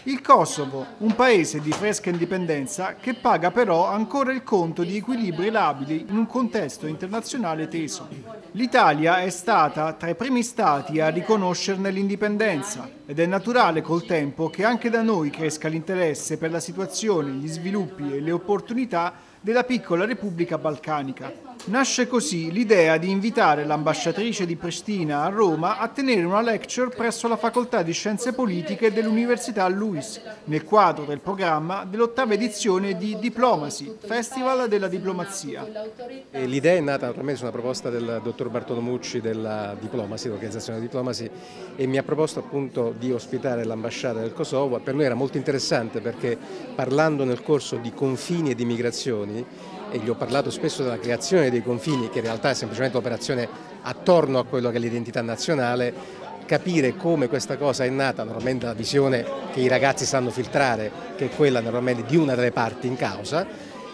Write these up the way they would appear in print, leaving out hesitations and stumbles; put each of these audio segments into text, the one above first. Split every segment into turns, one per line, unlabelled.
Il Kosovo, un paese di fresca indipendenza che paga però ancora il conto di equilibri labili in un contesto internazionale teso. L'Italia è stata tra i primi stati a riconoscerne l'indipendenza ed è naturale col tempo che anche da noi cresca l'interesse per la situazione, gli sviluppi e le opportunità della piccola Repubblica Balcanica. Nasce così l'idea di invitare l'ambasciatrice di Pristina a Roma a tenere una lecture presso la Facoltà di Scienze Politiche dell'Università LUISS, nel quadro del programma dell'8ª edizione di Diplomacy, Festival della Diplomazia.
L'idea è nata naturalmente su una proposta del dottor Bartolomucci della Diplomacy, l'organizzazione Diplomacy, e mi ha proposto appunto di ospitare l'ambasciata del Kosovo. Per noi era molto interessante perché, parlando nel corso di confini e di migrazioni, e gli ho parlato spesso della creazione dei confini, che in realtà è semplicemente un'operazione attorno a quello che è l'identità nazionale, capire come questa cosa è nata, normalmente la visione che i ragazzi sanno filtrare, che è quella normalmente di una delle parti in causa,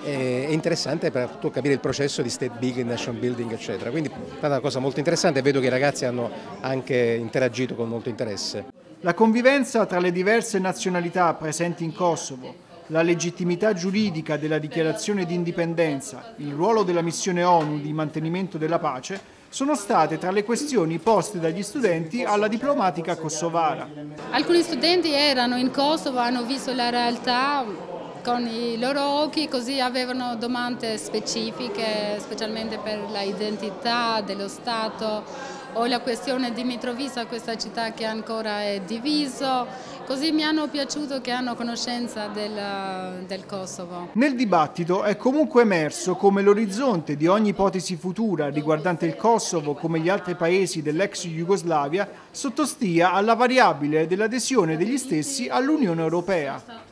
è interessante per capire il processo di state building, nation building, eccetera. Quindi è una cosa molto interessante e vedo che i ragazzi hanno anche interagito con molto interesse.
La convivenza tra le diverse nazionalità presenti in Kosovo, la legittimità giuridica della dichiarazione di indipendenza, il ruolo della missione ONU di mantenimento della pace sono state tra le questioni poste dagli studenti alla diplomatica kosovara.
Alcuni studenti erano in Kosovo, hanno visto la realtà con i loro occhi, così avevano domande specifiche, specialmente per l'identità dello Stato o la questione di Mitrovica, questa città che ancora è diviso. Così mi hanno piaciuto che hanno conoscenza del Kosovo.
Nel dibattito è comunque emerso come l'orizzonte di ogni ipotesi futura riguardante il Kosovo come gli altri paesi dell'ex Jugoslavia sottostia alla variabile dell'adesione degli stessi all'Unione Europea.